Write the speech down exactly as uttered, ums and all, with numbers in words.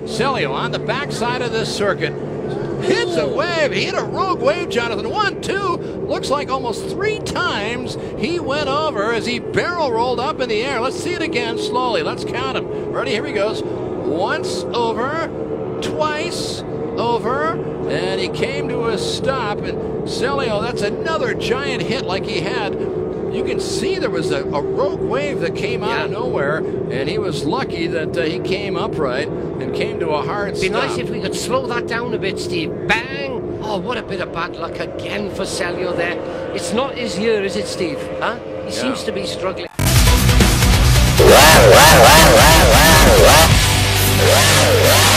Celio on the backside of this circuit. Hits a wave. He hit a rogue wave, Jonathan. One, two. Looks like almost three times he went over as he barrel rolled up in the air. Let's see it again slowly. Let's count him. Ready? Here he goes. Once over, twice over, and he came to a stop. And Celio, that's another giant hit like he had. You can see there was a, a rogue wave that came out yeah. of nowhere, and he was lucky that uh, he came upright and came to a hard It'd be stop. nice if we could slow that down a bit, Steve. Bang! Oh, what a bit of bad luck again for Celio there. It's not his year, is it, Steve? Huh? He yeah. seems to be struggling. Wow, wow, wow, wow, wow, wow. Wow, wow.